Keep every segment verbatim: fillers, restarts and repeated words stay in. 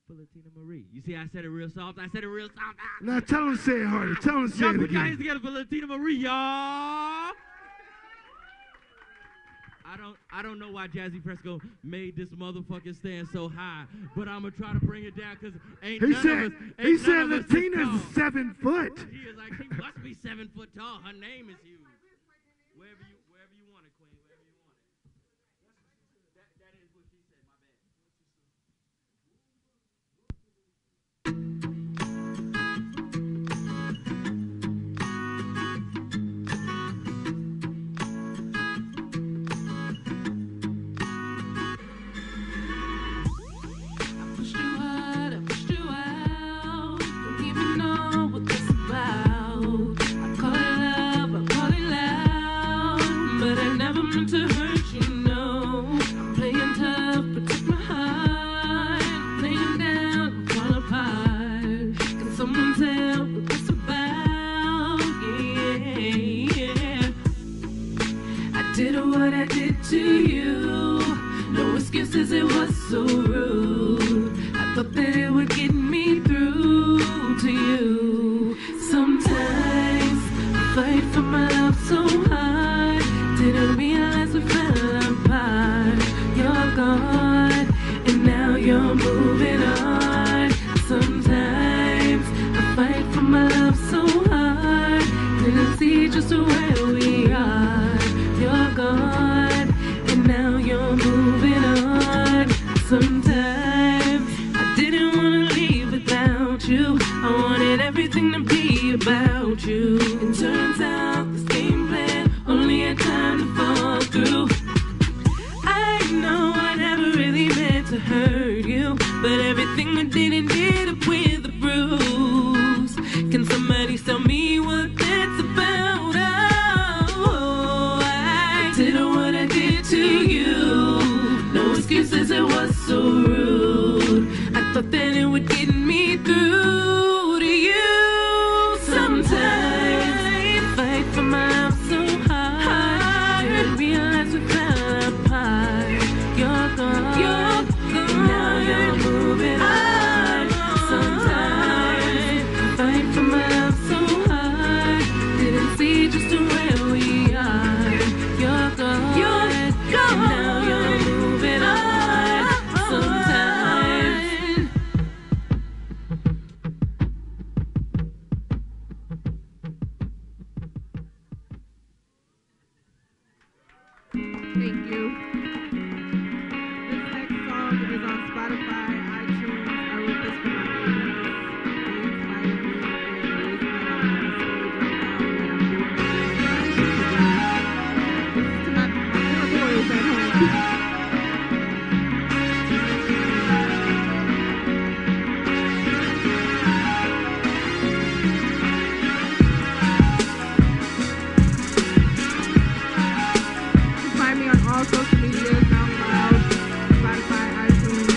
for Latina Marie. You see, I said it real soft. I said it real soft. Ah. Now tell him to say it harder. Tell him to say y'all it put your hands again. together for Latina Marie, y'all. I don't, I don't know why Jazzy Fresco made this motherfucking stand so high, but I'm gonna try to bring it down because ain't He none said, of us. Ain't he none said of us Latina's is seven foot. tall. He is like, she must be seven foot tall. Her name is huge. Wherever you, wherever you want it, Queen. Wherever you want it. That, that is what she said. My bad. To hurt you, no. I'm playing tough, protect my heart. I'm playing down, I'm falling apart. Can someone tell what this about? Yeah, yeah. I did what I did to you. No excuses, it was so rude. I thought that it would get me through to you. Sometimes I fight for my love so hard. Didn't realize we fell apart. You're gone, and now you're moving on. Sometimes I fight for my love so hard. Didn't see just where we are. You're gone, and now you're moving on. Sometimes I didn't want to leave without you. I wanted everything to be about you. It turns out this game plan only had time to fall through. I know I never really meant to hurt you, but everything I did ended up with a bruise. Can somebody tell me what that's about? Oh, I did what I did to you. No excuses, it was so rude. I thought that it would get me through to you. Sometimes I fight for my love so hard. Didn't realize we fell apart. You're gone, you're gone, and now you're moving on. Sometimes I fight for my love so hard. Didn't see just where we are. You're gone, you're gone, and now you're moving on. Sometimes. Thank you. This next song is on Spotify, iTunes. I wrote this for my babies. They inspired me. They're the reason that I'm on the stage right now and that I'm doing everything that I need to do. This is to my, my four boys at home. Find me on all social media, SoundCloud, Spotify, iTunes,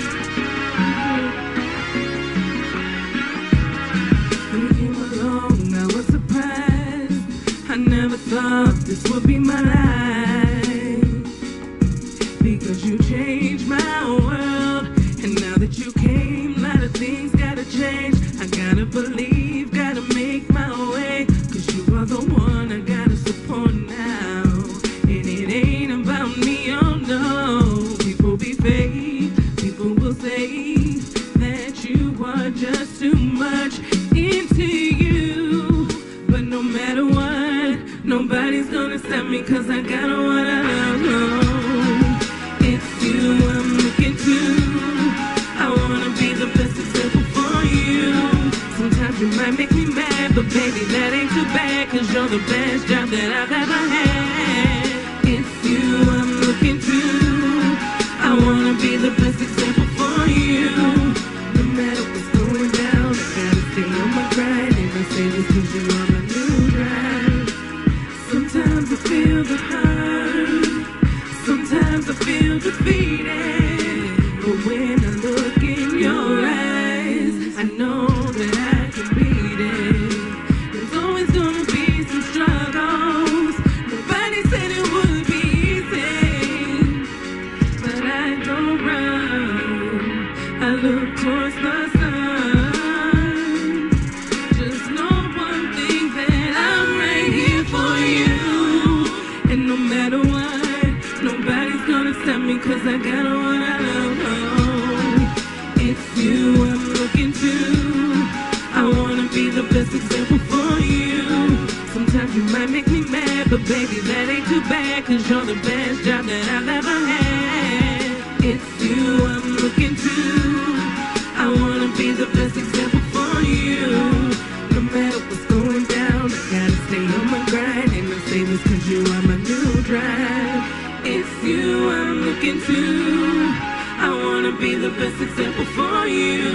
YouTube. When you came along, I was surprised. I never thought this would be my life, because you changed my world. And now that you came, a lot of things gotta change. I gotta believe, gotta make my way, cause you are the one I gotta support now. And it ain't about me, oh no. People be fake, people will say that you are just too much into you. But no matter what, nobody's gonna stop me, cause I got what I love. No. It's you I'm looking to. I wanna be the best example for you. Sometimes you might make me mad, but baby, that ain't too bad, cause you're the best job that I've ever had. It's you I'm looking to. I wanna be the best example for you. No matter what's going down, I gotta stay on my grind. And I say this cause you are my new drive. Sometimes I feel the hurt, sometimes I feel defeated. But when I look in your eyes, I know that I can beat it. There's always gonna be some struggles. Nobody said it would be easy, but I don't run. I look towards the sun. Just know one thing, that I'm right here for you. And no matter what, nobody's gonna stop me, cause I got what I love. Oh, it's you I'm looking to. I wanna be the best example for you. Sometimes you might make me mad, but baby, that ain't too bad, cause you're the best job that I've ever had. It's you I'm looking to. I wanna be the best example for you. No matter what's going down, I gotta stay on my grind. And I say this cause you are my new drive. It's you I'm looking to. I wanna be the best example for you.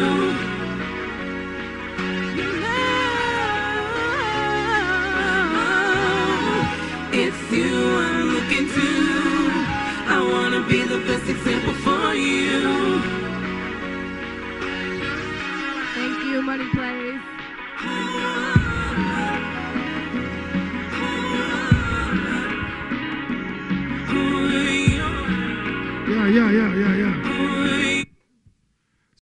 It's you I'm looking to. I wanna be the best example for you. Thank you, Money Plays. Yeah, yeah, yeah, yeah, yeah.